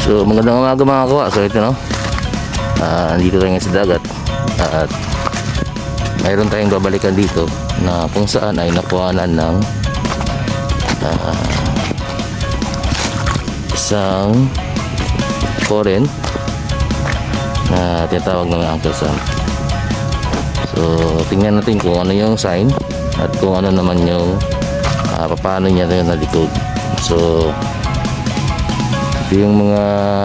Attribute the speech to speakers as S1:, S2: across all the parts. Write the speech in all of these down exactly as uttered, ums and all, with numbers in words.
S1: So magandang umaga mga kawa. So ito no, uh, andito tayo sa dagat at mayroon tayong babalikan dito na kung saan ay nakuhanan ng uh, isang foreign na tinatawag ng Uncle Sam. So tingnan natin kung ano yung sign at kung ano naman yung uh, paano niya na nalikod. So ito yung mga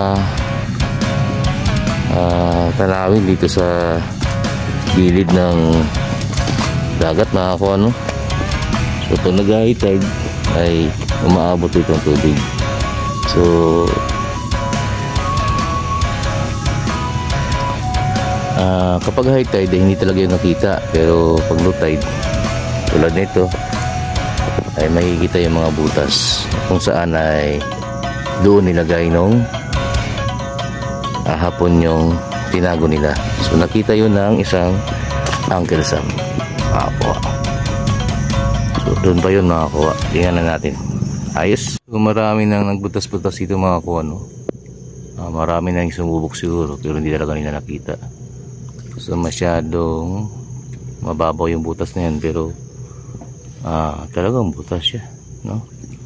S1: uh, tanawin dito sa gilid ng dagat mga kawa, no? So pag nag-high tide ay umaabot itong tubig. So uh, kapag high tide ay hindi talaga yung nakita, pero pag low tide tulad nito ay makikita yung mga butas kung saan ay doon nilagay nung uh, hapon yung tinago nila. So nakita yun ng isang Uncle Sam. Makakuha. So doon pa yun makakuha. Tingnan na natin. Ayos. So marami nang nagbutas-butas dito makakuha, no? Uh, marami nang sumubok siguro pero hindi talaga nila nakita. So masyadong mababaw yung butas na yan, pero uh, talagang butas siya, no?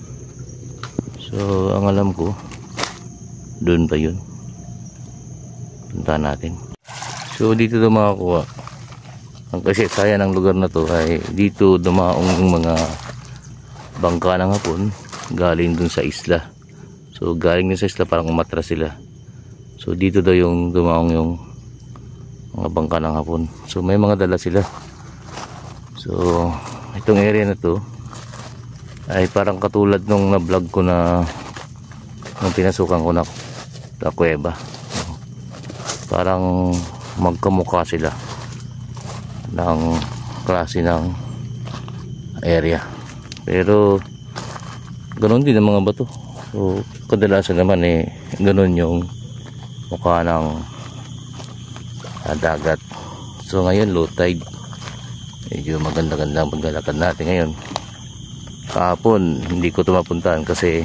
S1: So ang alam ko doon pa yun. Punta natin. So dito daw makakuha. Ang kasi saya ng lugar na to ay dito dumaong yung mga bangka ng hapon galing dun sa isla. So galing dun sa isla parang umatras sila. So dito daw yung dumaong yung mga bangka ng hapon. So may mga dala sila. So itong area na to ay parang katulad nung na vlog ko na nung pinasukan ko na na kuweba. Parang magkamukha sila ng klase ng area, pero ganoon din ang mga bato. So kadalasan naman eh ganoon yung mukha ng uh, dagat. So ngayon low tide, medyo maganda-ganda ang paglalakad natin ngayon. Kahapon hindi ko tumapuntahan kasi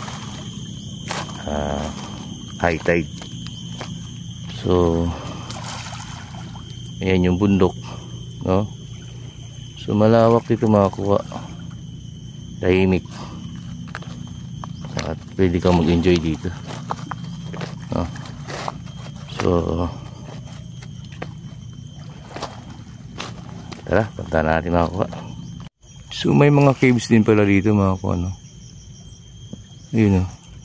S1: uh, high tide. So ayan yung bundok, no? So malawak dito makakuha, tahimik at pwede kang mag-enjoy dito, no? So tara, punta natin makakuha. So may mga caves din pala dito makakuha, no? Yun, no?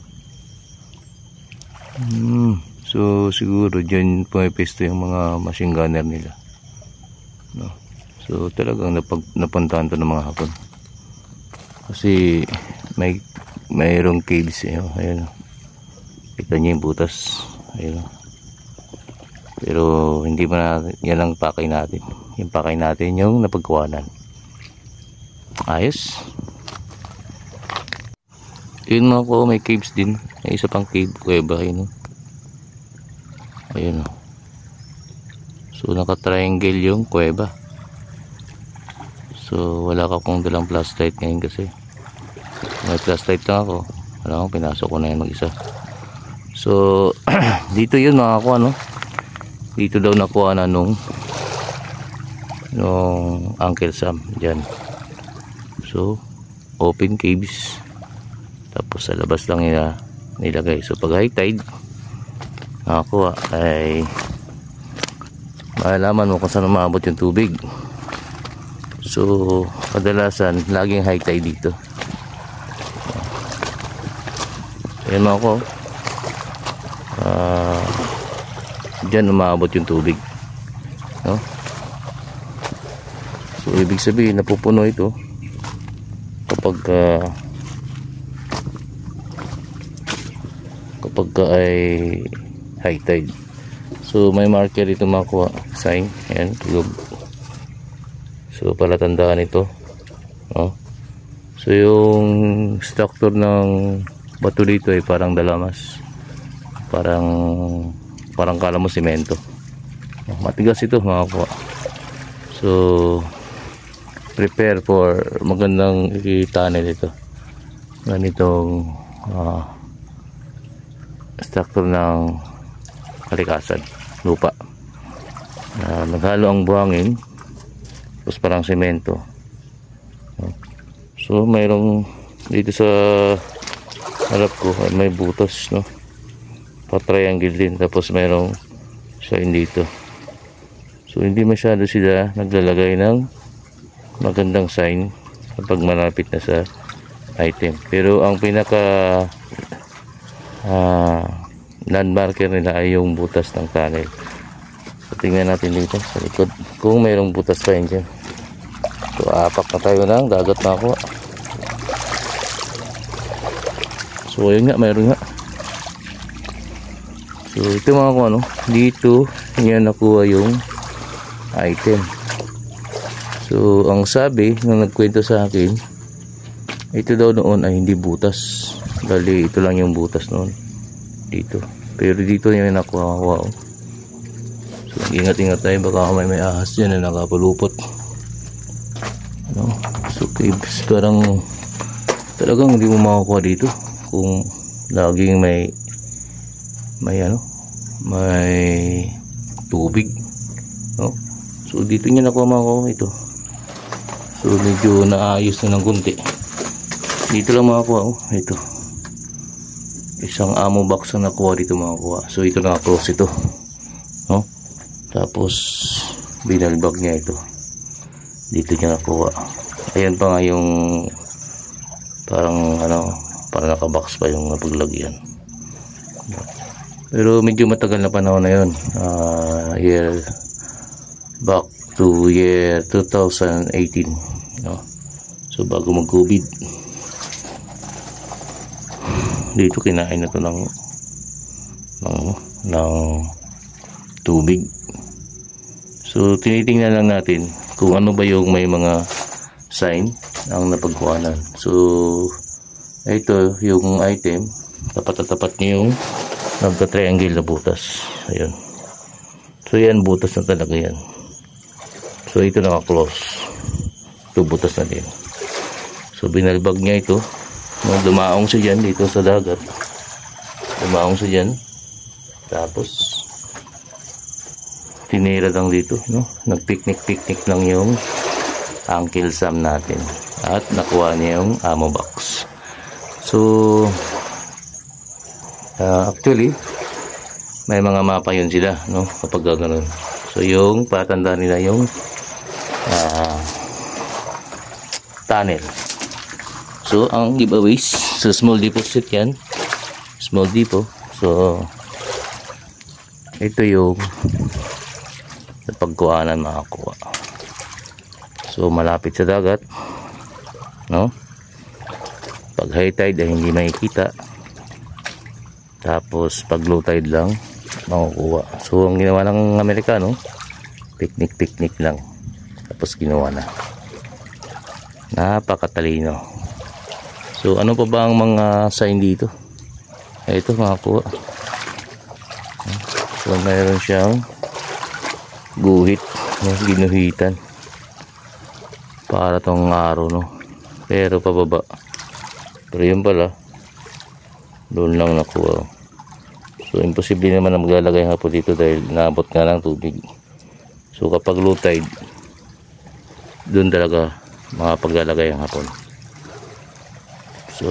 S1: Hmm So siguro dyan pumipesto yung mga machine gunner nila, no? So talagang napag, napuntahan to ng mga hapon kasi may mayroong caves eh, oh. Ayun, kita nyo yung butas. Ayun, pero hindi pa natin, yan ang pakay natin. Yung pakay natin yung napagkuhanan. Ayos. Yun mga ko, may caves din. May isa pang cave, kuweba. Ayun, ayun, oh. So naka-triangle yung kuweba. So wala ka kung dalang flashlight ngayon kasi may flashlight lang ako. Wala akong pinasok ko na yan mag-isa. So dito yun makakuha, no? Dito daw nakuha na nung nung Uncle Sam dyan. So open caves, tapos sa labas lang nila nilagay. So pag high tide nakakuha ay malalaman mo kung saan umabot yung tubig. So kadalasan laging high tide dito. Ayan mga ko, uh, dyan umabot yung tubig, no? So ibig sabihin napupuno ito kapag uh, kapag uh, ay high tide. So may marker ito makuha, sign, ayan, tulog. So palatandaan ito, no? So yung structure ng bato dito ay parang dalamas, parang parang kala mo simento. Matigas ito makuha. So prepare for magandang i-tunnel ito, ganitong uh, structure ng kalikasan, lupa. Uh, naghalo ang buhangin tapos parang semento. So mayroong dito sa harap ko may butas, no, pa triangle din, tapos mayroong sign dito. So hindi masyado sila naglalagay ng magandang sign kapag malapit na sa item, pero ang pinaka uh, landmarker nila ay yung butas ng tunnel. So tingnan natin dito sa likod kung mayroong butas pa yun dyan. So apak na tayo ng dagat na ako. So ayun nga, mayroon nga. So ito mga kung ano, dito niya nakuha yung item. So ang sabi nung nagkwento sa akin, ito daw noon ay hindi butas, bali ito lang yung butas noon dito, pero dito niya nakuha. Wow. So ingat-ingat tayo, baka may may ahas dyan na nakapulupot, no? So caves, parang talagang hindi mo makakuha dito kung laging may may ano may tubig, no? So dito niya nakuha makakuha ito. So medyo naayos na ng kunti. Dito lang makakuha, oh, ito isang ammo box na nakuha dito makakuha. So ito naka-close ito, no? Tapos binalbag niya ito, dito niya nakuha. Ayan pa nga yung parang ano, parang naka-box pa yung napaglagyan. Pero medyo matagal na panahon na yun, uh, year back to year two thousand eighteen, no? So bago mag-COVID, dito kinain na to ng ng, ng tubig. So tinitingnan lang natin kung ano ba yung may mga sign ang napagkuhanan. So ito yung item, tapat na tapat niya yung nagka-triangle na butas. Ayun. So yan, butas na talaga yan. So ito naka-close, ito butas na din. So binalbag niya ito, no, dumaong siya dyan dito sa dagat, dumaong siya dyan, tapos tinira lang dito, no, nag-picnic-picnic lang yung Uncle Sam natin, at nakuha niya yung ammo box. So uh, actually may mga mapa yun sila, no, kapag gano'n. So yung patanda nila yung uh, tunnel. So ang giveaways, so small deposit yan, small depot. So ito yung napagkuhanan makakuha. So malapit sa dagat, no, pag high tide ay hindi makikita, tapos pag low tide lang makukuha. So ang ginawa ng Amerikano, picnic picnic lang, tapos ginawa na. Napakatalino. So ano pa ba ang mga sign dito? Ito makakuha. So mayroon siyang guhit, no, ginuhitan para tong araw, no, pero pababa. Pero yun pala, doon lang nakuha. So imposible naman na maglalagay hapon dito dahil naabot nga ng tubig. So kapag low tide, doon talaga makapaglalagay ang hapon. So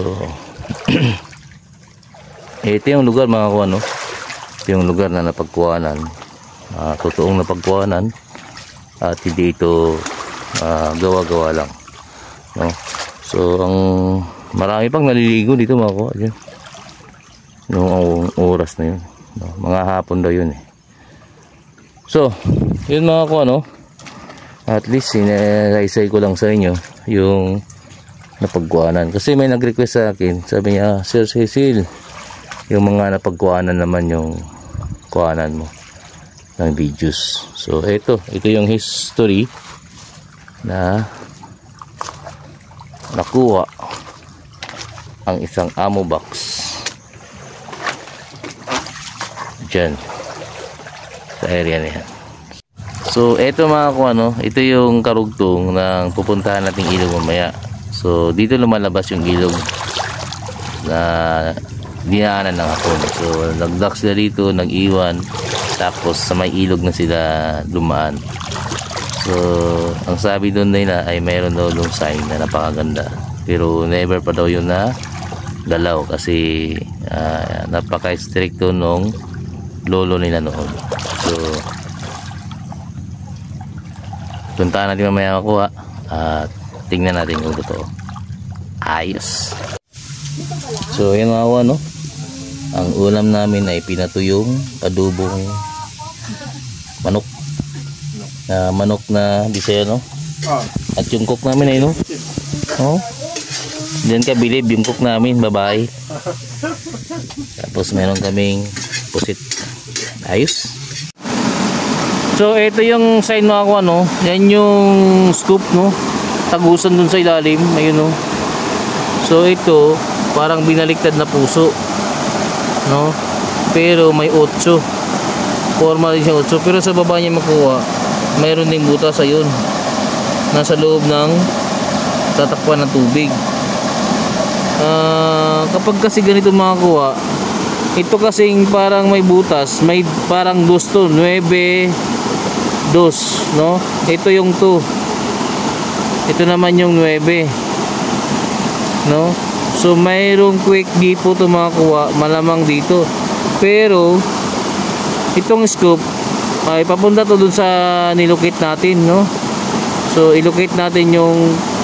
S1: ito yung lugar mga kuha, no, ito yung lugar na napagkuhanan, uh, totoong napagkuhanan, at hindi ito uh, gawa-gawa lang, no. So ang marami pang naliligo dito mga kuha dyan noong oras na yun, no? Mga hapon daw yun eh. So yun mga kuha, no, at least sinaysay ko lang sa inyo yung napagkuhanan, kasi may nag-request sa akin, sabi niya, Sir Cecil, yung mga napagkuhanan naman yung kuhanan mo ng videos. So ito, ito yung history na nakuha ang isang ammo box dyan sa area na yan. So ito mga kuha, no, ito yung karugtong ng pupuntahan nating ilog mamaya. So dito lumalabas yung ilog na dinaanan ng hapon. So nagdock sila dito, nag-iwan, tapos sa may ilog na sila dumaan. So ang sabi doon nila ay mayroon daw yung sign na napakaganda, pero never pa daw yun na galaw kasi uh, napaka-stricto nung lolo nila noon. So puntaan natin mamaya makuha at tingnan natin kung totoo. Ayos. So yan mga kawan, no? Ang ulam namin ay pinatuyong adobong manok. Uh, manok na bisaya, no? At yung cook namin ay, no? Oh. Diyan ka bilib yung cook namin, babae. Tapos meron kaming pusit. Ayos. So ito yung sign mga kawan, no? Yan yung scoop, no? Tagusan dun sa ilalim, ayun, no? So ito parang binaliktad na puso, no? Pero may otso, forma rin siya otso, pero sa baba niya makuha mayroon ding butas, ayun, nasa loob ng tatakpan ng tubig. Uh, kapag kasi ganito makakuha, ito kasing parang may butas, may parang gusto nueve dos, no? Ito yung two, ito naman yung nueve, no? So mayroong quick depot to makakuha, malamang dito. Pero itong scoop ay papunta to dun sa nilocate natin, no? So ilocate natin yung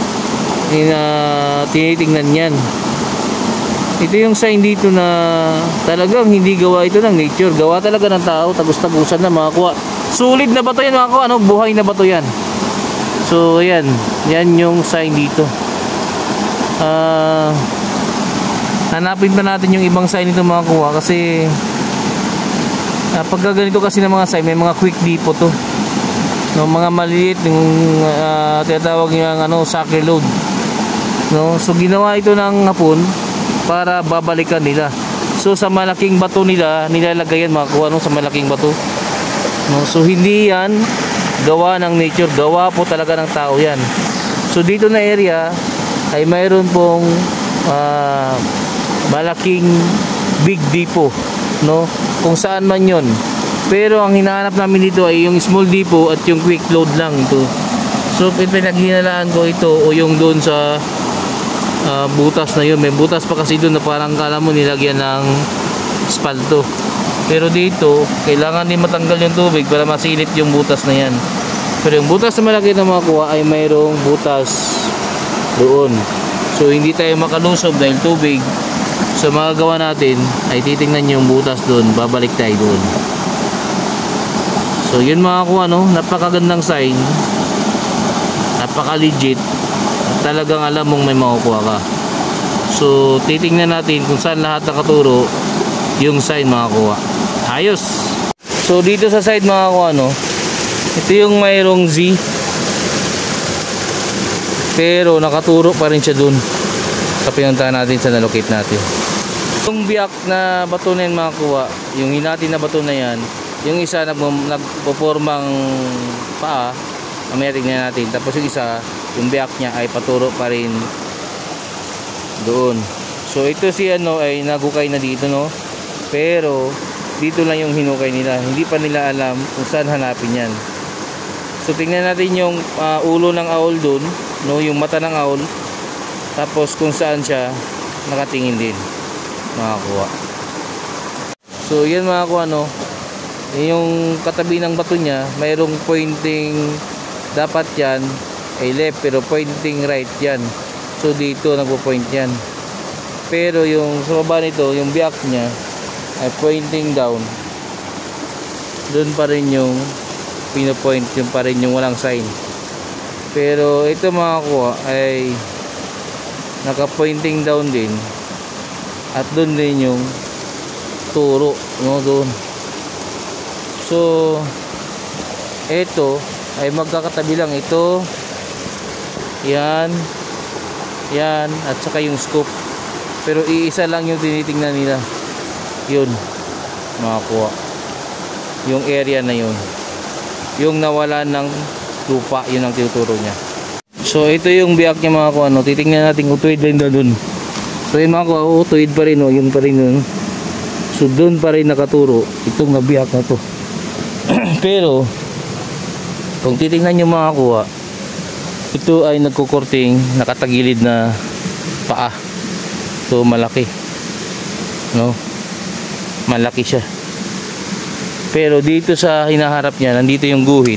S1: uh, tinitingnan yan. Ito yung sign dito na talagang hindi gawa ito ng nature, gawa talaga ng tao, tagus-tagusan na makakuha. Sulit na bato yan makakuha, ano? Buhay na bato yan. So yan, yan yung sign dito. Ah uh, hanapin pa natin yung ibang sign nito makakuha kasi uh, pag ganito kasi ng mga sign may mga quick depot to, no? Mga maliit yung uh, tinatawag yung ano, sacre load, no? So ginawa ito ng hapon para babalikan nila. So sa malaking bato nila nilalagay yan makakuha, no? Sa malaking bato, no? So hindi yan gawa ng nature, gawa po talaga ng tao yan. So dito na area ay mayroon pong uh, malaking big depot, no? Kung saan man yon. Pero ang hinahanap namin dito ay yung small depot at yung quick load lang ito. So pinaghinalaan ko ito o yung doon sa uh, butas na yun. May butas pa kasi doon na parang kala mo nilagyan ng spalto. Pero dito kailangan din matanggal yung tubig para masilip yung butas na yan. Pero yung butas na malaki na makuha ay mayroong butas doon. So hindi tayo makalusob dahil tubig. So magagawa natin ay titingnan yung butas doon, babalik tayo doon. So yun mga kuha, no? Napakagandang sign, napaka legit, talagang alam mong may makukuha ka. So titingnan natin kung saan lahat nakaturo yung sign mga kuha. Ayos. So dito sa side mga kuha, no? Ito yung mayroong Z, pero nakaturo pa rin siya dun sa pinuntahan natin, sa nalocate natin. Yung biyak na bato na yun mga kuha, yung hinati na bato na yan, yung isa nagpo-formang paa, mamaya tingnan natin. Tapos yung isa, yung biyak niya ay paturo pa rin doon. So ito si ano ay nagukay na dito, no? Pero dito lang yung hinukay nila, hindi pa nila alam kung saan hanapin yan. So tingnan natin yung uh, ulo ng owl doon, no? Yung mata ng owl, tapos kung saan siya nakatingin din makakuha. So yan makakuha, no? Yung katabi ng bato niya mayroong pointing, dapat yan ay left pero pointing right yan. So dito nagpo-point yan. Pero yung sa baba nito, yung biyak niya ay pointing down. Doon pa rin yung pinopoint, yung pa rin yung walang sign. Pero ito makakuha ay naka-pointing down din. At doon din yung turo, no? Doon. So ito ay magkakatabi lang. Ito, yan, yan, at saka yung scoop. Pero iisa lang yung tinitingnan nila. Yun, makakuha yung area na yun, yung nawala ng lupa, yun ang tinuturo niya. So ito yung biyak niya makakuha, no? Titingnan natin kung tuwid din doon So yun mga kuha, oh, tuwid pa rin, oh, yun pa rin yun. So doon pa rin nakaturo itong nabiyak na to. Pero kung titingnan nyo mga kuha, ito ay nagkukorting nakatagilid na paa. So malaki, no, malaki siya. Pero dito sa hinaharap niya, nandito yung guhit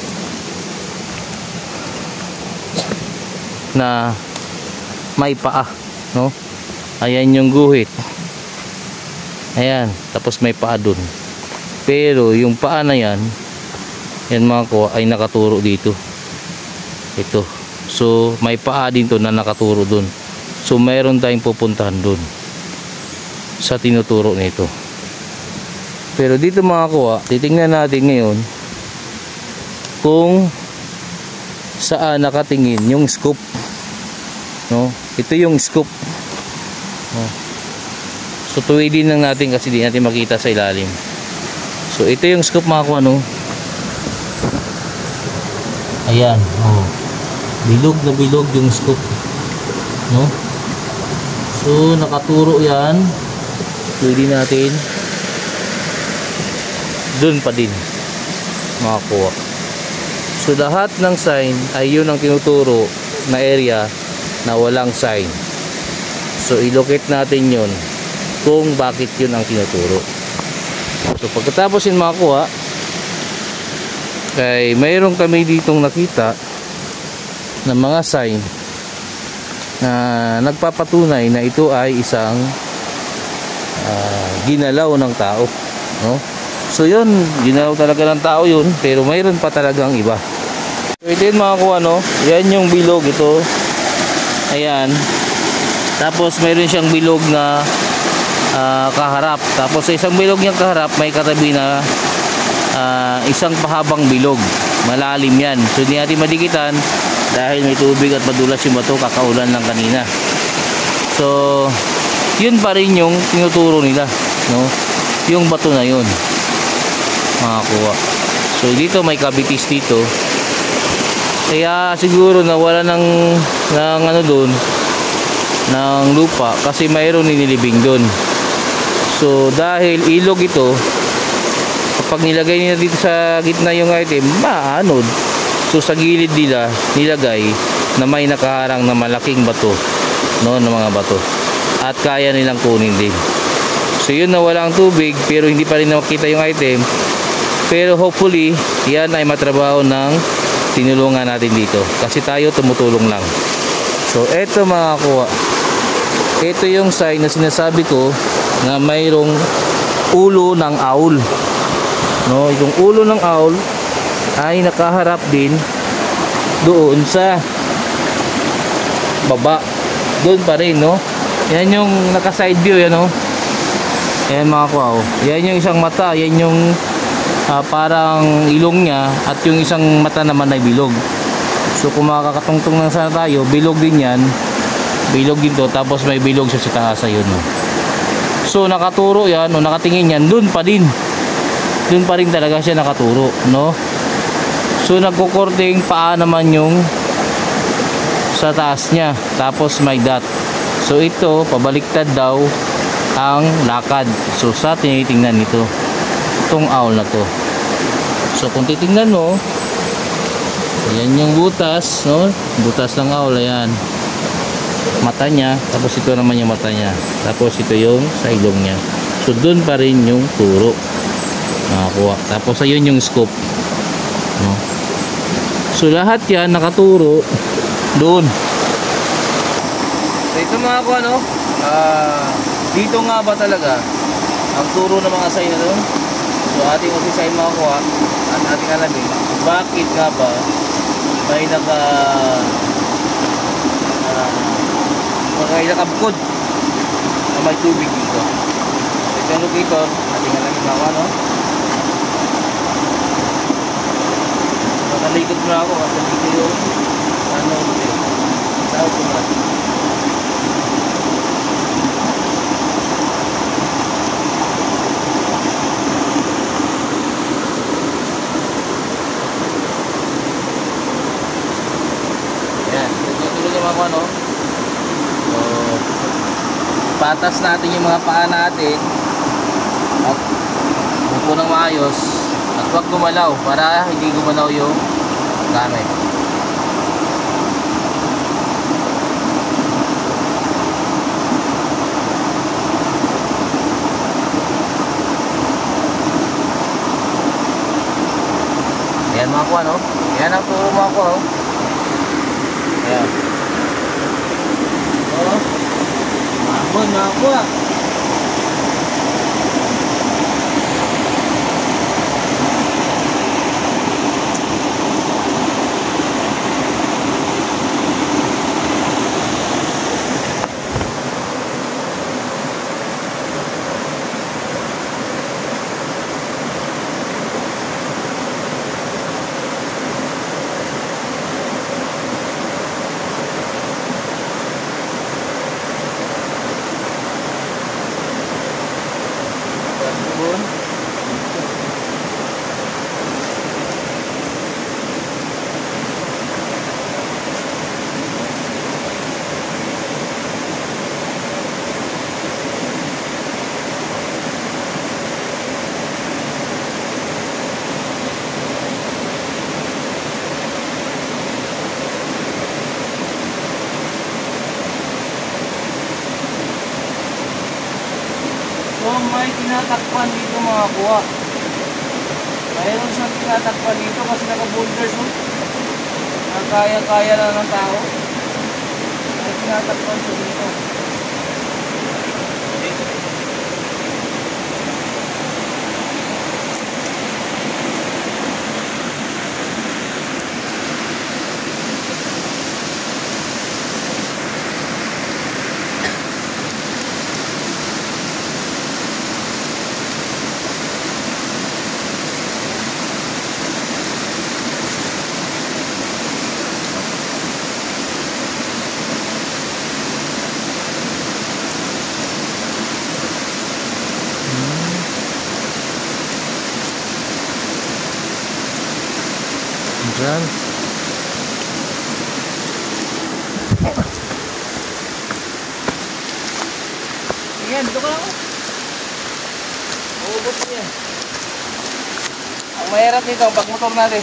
S1: na may paa, no? Ayan yung guhit. Ayan, tapos may paa dun. Pero yung paa na yan, yan mga ko, ay nakaturo dito. Ito. So may paa din to na nakaturo dun. So mayroon tayong pupuntahan dun sa tinuturo nito. Pero dito mga kuha, titingnan natin ngayon kung saan nakatingin yung scoop, no? Ito yung scoop, no? So tuwidin lang natin kasi di natin makita sa ilalim. So ito yung scoop mga kuha, no? Ayan, oh. Bilog na bilog yung scoop, no? So nakaturo yan. Tuwidin natin. Doon pa din makakuha. So lahat ng sign ay yun ang tinuturo na area na walang sign. So ilocate natin yun kung bakit yun ang tinuturo. So pagkatapos yun makakuha, kay mayroong kami ditong nakita na mga sign na nagpapatunay na ito ay isang uh, ginalaw ng tao, no? So yun, ginalaw talaga ng tao yun, pero mayroon pa talagang iba. So ito yun mga kuha, no? Yan yung bilog ito. Ayan. Tapos mayroon siyang bilog na uh, kaharap. Tapos sa isang bilog niyang kaharap, may katabi na uh, isang pahabang bilog. Malalim yan. So hindi natin madikitan dahil may tubig at madulas yung bato, kakaulan lang kanina. So yun pa rin yung tinuturo nila, no? Yung bato na yun makakuha. So dito may cavities dito. Kaya siguro nawala ng ng ano doon, ng lupa kasi mayroon ninilibing doon. So dahil ilog ito, kapag nilagay nila dito sa gitna yung item, maanod. So sa gilid nila nilagay na may nakaharang na malaking bato, no, ng mga bato. At kaya nilang kunin din. So yun, nawala ang tubig pero hindi pa rin makita yung item. Pero hopefully yan ay matrabaho ng tinulungan natin dito kasi tayo tumutulong lang. So eto mga kuha, ito yung sign na sinasabi ko na mayroong ulo ng owl, no? Yung ulo ng owl ay nakaharap din doon sa baba, doon pa rin, no? Yan yung naka side view, yan, no? Yan mga kuha, oh. Yan yung isang mata, yan yung Uh, parang ilong niya, at yung isang mata naman ay bilog. So kung makakatungtong lang sana tayo, bilog din yan, bilog din to, tapos may bilog siya sa taas, ayun, no? So nakaturo yan, o nakatingin yan, dun pa din, dun pa rin talaga siya nakaturo, no? So nagkukorting paa naman yung sa taas niya, tapos may dot. So ito, pabaliktad daw ang lakad. So sa tinitingnan nito itong owl na to. So kung titingnan mo, ayan yung butas, no? Butas ng owl, ayan. Mata niya, tapos ito naman yung mata niya. Tapos ito yung sa ilong niya. So dun pa rin yung turo. Nakakuha. Tapos ayun yung scoop, no? So lahat yan nakaturo doon. So ito mga kuha, no? Uh, dito nga ba talaga ang turo ng mga sign na doon? So ating usisay mga kuha at ating alamin bakit nga ba may naka uh, may nakabukod na may tubig dito. Ito yung locator, ating alamin mga kuha, no? Nakalikod mo ako kasi dito yung ano dito tawag ko na. Ano? So, ipatas natin yung mga paa natin at upo ng maayos at huwag gumalaw para hindi gumalaw yung gamit. Ayan mga kuha, no? Ayan ang turo mga kuha, no? Ayan. So, mahon mga kuha. So may tinatakpan dito mga kuha. Mayroon siyang tinatakpan dito kasi naka-boulders, no? Kaya-kaya na ng tao. May tinatakpan siya dito. Diyan. Ayan, dito ka lang. Uubos niya. Ang mahirap dito, ang pagmotor natin.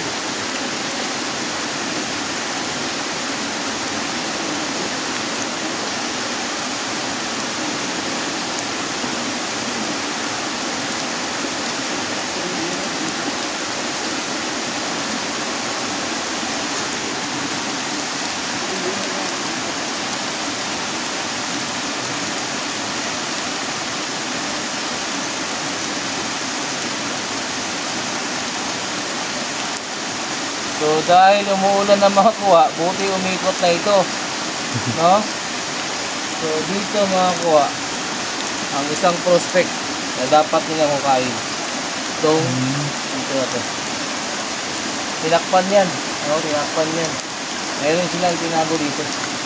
S1: So dahil umuulan na mga kuha, buti umikot na ito. No? So dito mga kuha, ang isang prospect na dapat nilang hukain. Itong, dito na ito. Tinakpan yan. No? Tinakpan yan. Mayroon silang tinago dito.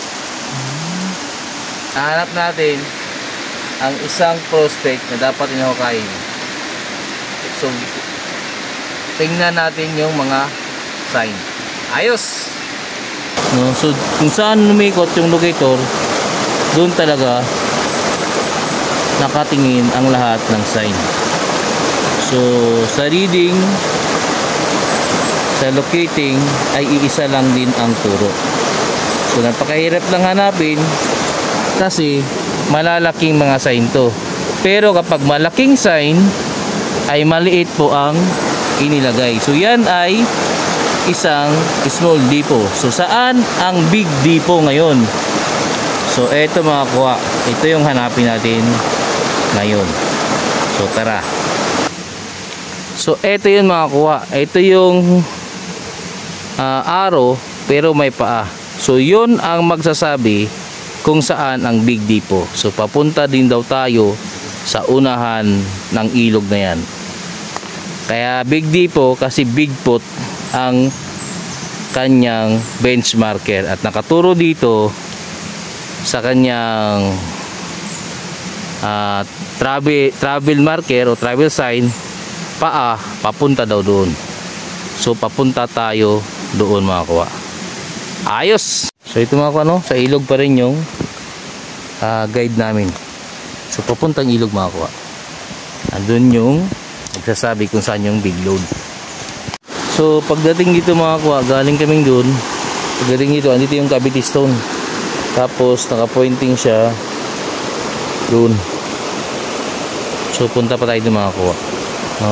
S1: Hanap natin ang isang prospect na dapat nilang hukain. So tingnan natin yung mga sign. Ayos! No, so kung saan lumikot yung locator, doon talaga nakatingin ang lahat ng sign. So sa reading, sa locating ay iisa lang din ang turo. So napakahirap lang hanapin kasi malalaking mga sign to. Pero kapag malaking sign ay maliit po ang inilagay. So yan ay isang small depot. So saan ang big depot ngayon? So eto mga kuha, ito yung hanapin natin ngayon. So tara. So eto yun mga kuha, ito yung uh, arrow pero may paa. So yun ang magsasabi kung saan ang big depot. So papunta din daw tayo sa unahan ng ilog na yan. Kaya big depot kasi big pot ang kanyang benchmarker at nakaturo dito sa kanyang uh, travel, travel marker o travel sign, paa papunta daw doon. So papunta tayo doon mga kuha. Ayos! So ito mga kuha, no? Sa ilog pa rin yung uh, guide namin. So papuntang ilog mga kuha. Andun yung nagsasabi kung saan yung big load. So pagdating dito mga kuha, galing kaming dun. Pagdating dito, andito yung Cavite Stone. Tapos naka-pointing siya dun. So punta pa tayo dun mga kuha, no?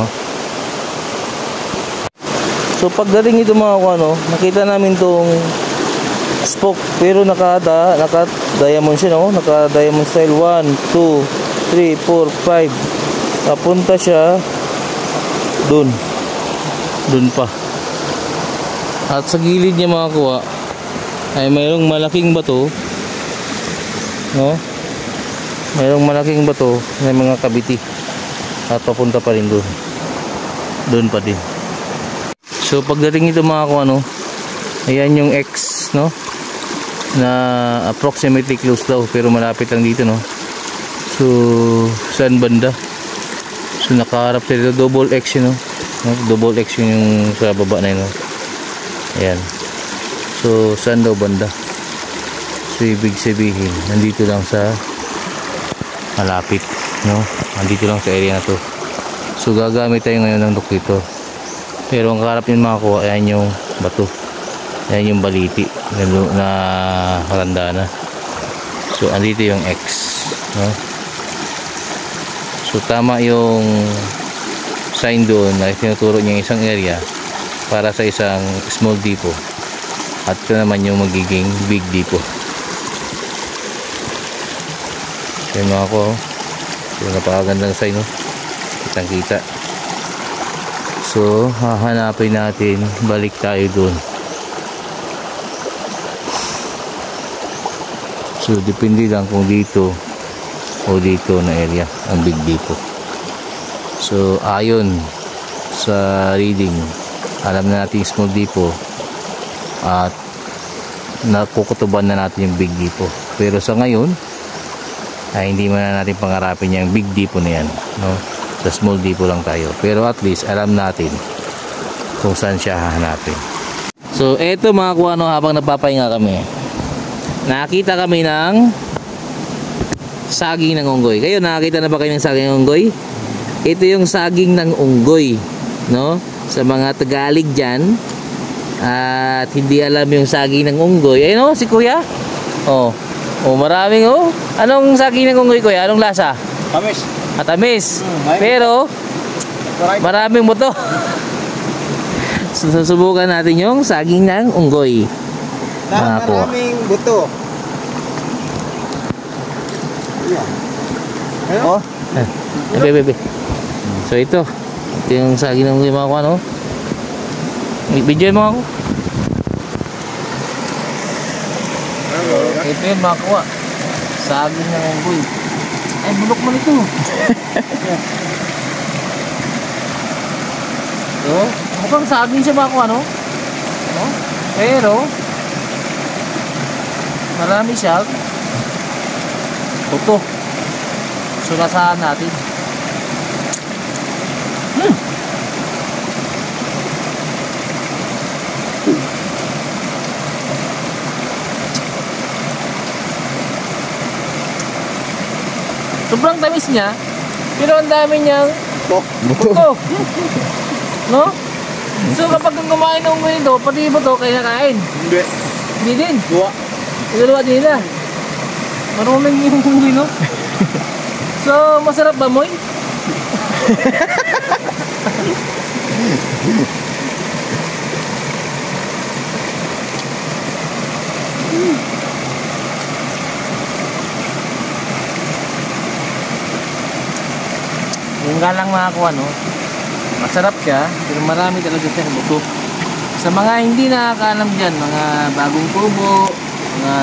S1: So pagdating dito mga kuha, no, nakita namin tong spoke, pero naka, naka diamond siya, no? Naka diamond style. One, two, three, four, five. Napunta siya dun. Dun pa. At sa gilid niya mga kuha ay mayroong malaking bato, no? Mayroong malaking bato na mga kabiti. At papunta pa rin dun. Dun pa din. So pagdating ito mga kuha, no, ayan yung X, no, na approximately close daw, pero malapit lang dito, no. So saan banda? So nakaharap dito, double X yun, no? No? Double X yun yung sa baba na yun, no? Ayan. So saan daw banda? So ibig sabihin nandito lang sa malapit, no? Nandito lang sa area na to. So gagamit tayo ngayon ng locator. Pero ang kaharap yun mga kuha, ayan yung bato, ayan yung baliti na, na matanda na. So andito yung X, no? So tama yung sign doon na tinuturo niya isang area para sa isang small depot, at ito naman yung magiging big depot. So yun mga ko, so napakagandang sign, no? Kitang kita. So hahanapin natin, balik tayo doon. So depende lang kung dito o dito na area ang big depot. So ayon sa reading, alam na natin yung small depot at nakukutuban na natin yung big depot. Pero sa ngayon ay hindi man na natin pangarapin yung big depot na yan, no? Sa small depot lang tayo. Pero at least alam natin kung saan siya hahanapin. So eto mga kuha, no, habang napapahinga kami, nakita kami ng saging ng unggoy. Kayo nakakita na ba kayo ng saging ng unggoy? Ito yung saging ng unggoy, no? Sa mga Tagalog dyan at hindi alam yung saging ng unggoy, ayun, no, si kuya, oh, oh, maraming, oh, anong saging ng unggoy kuya? Anong lasa?
S2: Tamis.
S1: Matamis.
S2: Hmm,
S1: pero maraming buto. Susubukan natin yung saging ng unggoy.
S2: Na, maraming buto. Ayan.
S1: Oh. Eh, bebe, bebe. So ito, ito yung saging ng unggoy mga kuha, no? Video mo ako. Ito yun mga kuha, saging ng unggoy. Ay, bulok mo nito. So, mukhang saging siya mga kuha, no? No? Pero marami siya buto. So nasahan natin. Hmm. Sobrang tamis niya, pero ang dami niyang buto. No? So kapag kumain ng unggoy nito, pati buto kaya nakain.
S2: Hindi.
S1: Hindi din.
S2: Dua.
S1: Dalawa din nila. Marunong yung unggoy, no? So, masarap ba, Moy? Yung galang makakuha, no? Masarap siya, pero marami talaga siya buto. Sa mga hindi nakakaalam dyan, mga bagong kubo, mga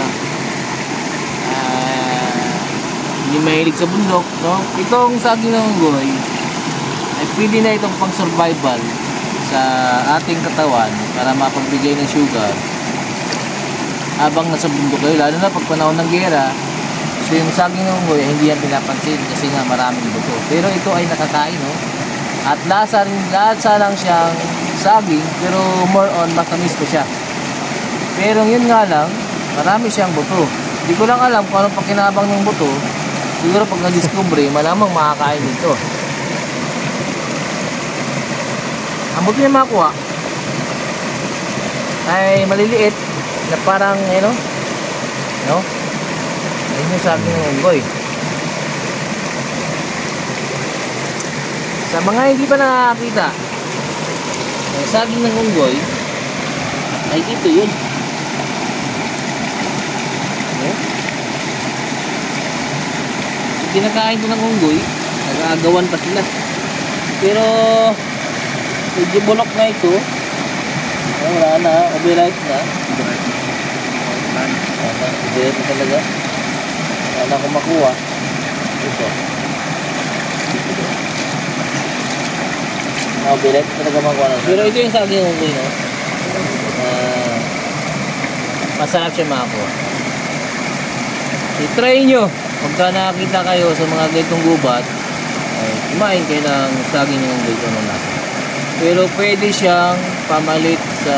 S1: uh, hindi mahilig sa bundok, no? Itong saging ng unggoy ay pwede na itong pang survival sa ating katawan para mapagbigay ng sugar habang nasa bundok kayo, lalo na pag panahon ng giyera. So yung saging ng unggoy hindi yan pinapansin kasi nga maraming buto, pero ito ay nakakain, no? At lasa rin, lasa lang siyang saging, pero more on matamis pa siya. Pero yun nga lang, marami siyang buto. Hindi ko lang alam kung anong pakinabang ng buto, Siguro pag na-discover, malamang makakain dito. Ang buto niya makakuha ay maliliit na parang, ano, no? Ayun yung sabi ng unggoy. Sa mga hindi pa nakakita, ang saging ng unggoy ay dito yun. Okay? Kinakain ko ng unggoy, nag-aagawan pa sila. Pero medyo bulok na ito. Oh, wala na, overripe na. Wala na, overripe na talaga. Wala na akong makuha. Ito. Oh, overripe na talaga makuha na. Pero ito yung saging ng unggoy, no? Uh, masarap siya makakuha. I-try nyo. Pagka nakakita kayo sa mga ganitong gubat, ay kumain kayo ng saging ng unggoy kung ano nasa. Pero pwede siyang pamalit sa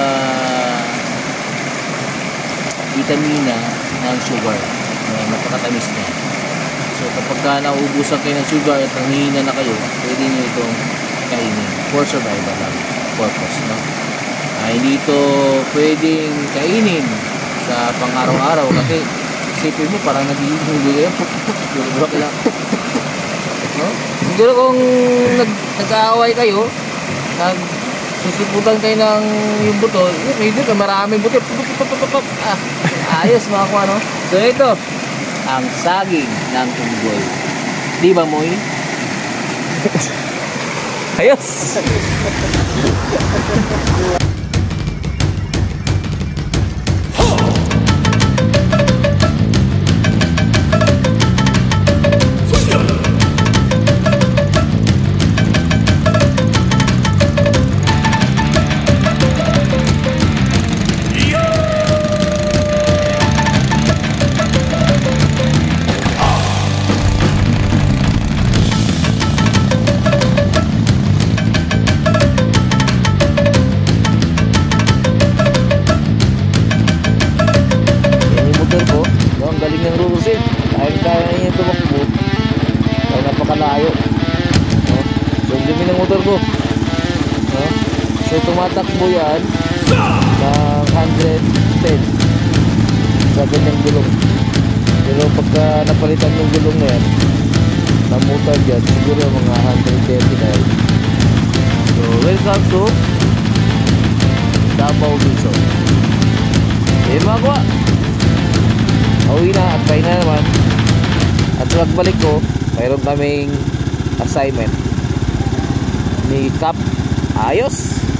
S1: vitamina ng sugar na napakatamis niya. So kapag ka nauubusan kayo ng sugar at nanghihina na kayo, pwede nyo itong kainin for survival lang purpose, no? Ay hindi ito pwedeng kainin sa pang-araw-araw kasi isipin mo parang nagiging kayo. Siguro lang. No? Siguro kung nag nag-aaway kayo, nag susuputan kayo ng yung buto, pwede ka maraming buto. Ah, ayos mga kuha, no? So ito, ang saging ng unggoy. Di ba, Moy? Ayos! Galing ng Rusin, kahit kaya niya tumakbo kaya napakalayo, no? So yung dumi ng motor ko, no? So tumatakbo yan ng one ten sa ganyang gulong. Pero pagka napalitan yung gulong na yan na motor dyan, siguro mga one thirty-nine. So welcome to Davao Luzon. Eh mga kuha, uwi na at pahinga na naman. At pagbalik ko, mayroon kaming assignment ni Cap. Ayos!